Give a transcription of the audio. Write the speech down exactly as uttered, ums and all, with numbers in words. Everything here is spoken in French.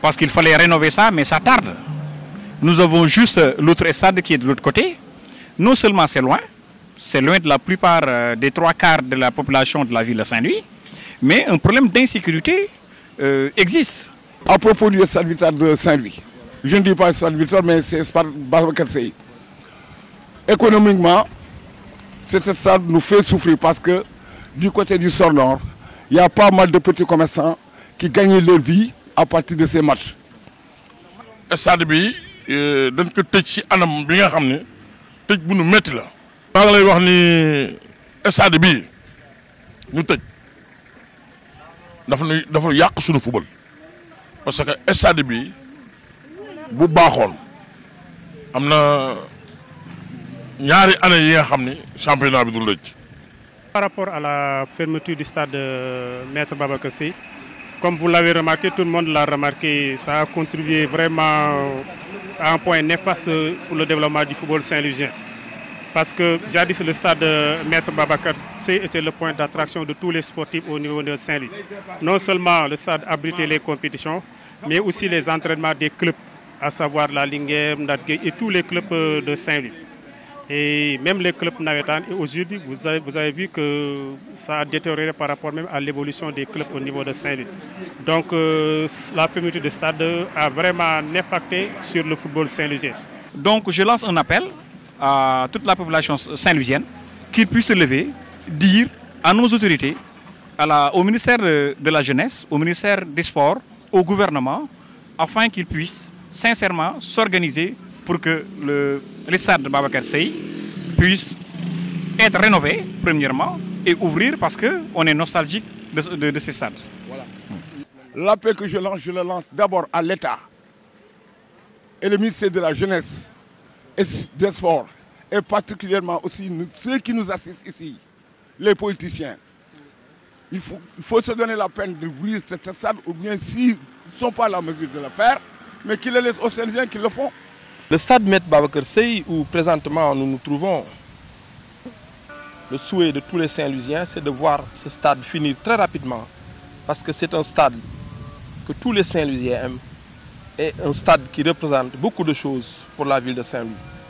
parce qu'il fallait rénover ça, mais ça tarde. Nous avons juste l'autre stade qui est de l'autre côté. Non seulement c'est loin, c'est loin de la plupart des trois quarts de la population de la ville de Saint-Louis, mais un problème d'insécurité euh, existe. À propos du stade Victor de Saint-Louis, je ne dis pas stade Victor, mais c'est stade Babacar Seye. Économiquement, cet stade nous fait souffrir parce que du côté du Sor Nord, il y a pas mal de petits commerçants qui gagnent leur vie à partir de ces matchs. Stade bi dañ ko tëj ci anam bi nga xam ne tëj bu nu métti la. maa ngi lay wax ni stade bi ñu tëj dafa nu dafa yàq suñu football parce que stade bi bu baaxoon am na ñaari année yi nga xam ne championnat bi du lëj. Par rapport à la fermeture du stade de Maître Babacar Seye, comme vous l'avez remarqué, tout le monde l'a remarqué, ça a contribué vraiment à un point néfaste pour le développement du football saint-louisien. Parce que jadis le stade de Maître Babacar Seye était le point d'attraction de tous les sportifs au niveau de Saint-Louis. Non seulement le stade abritait les compétitions, mais aussi les entraînements des clubs, à savoir la Linguère, Ndadgué et tous les clubs de Saint-Louis. Et même les clubs navétanes, et aujourd'hui, vous avez, vous avez vu que ça a détérioré par rapport même à l'évolution des clubs au niveau de Saint-Louis. Donc euh, la fermeture du stade a vraiment néfacté sur le football saint-louisien. Donc je lance un appel à toute la population saint-louisienne qu'ils puissent se lever, dire à nos autorités, à la, au ministère de, de la Jeunesse, au ministère des Sports, au gouvernement, afin qu'ils puissent sincèrement s'organiser pour que le, les stades de Babacar Seye puissent être rénovés, premièrement, et ouvrir parce qu'on est nostalgique de, de, de ces stades. Voilà. L'appel que je lance, je le lance d'abord à l'État et le ministère de la Jeunesse et des Sports, et particulièrement aussi nous, ceux qui nous assistent ici, les politiciens. Il faut, il faut se donner la peine d'ouvrir cet stade, ou bien s'ils ne sont pas à la mesure de le faire, mais qu'ils le laissent aux Saint-Louisiens qui le font. Le stade Maître Babacar Seye, où présentement nous nous trouvons, le souhait de tous les Saint-Louisiens, c'est de voir ce stade finir très rapidement. Parce que c'est un stade que tous les Saint-Louisiens aiment et un stade qui représente beaucoup de choses pour la ville de Saint-Louis.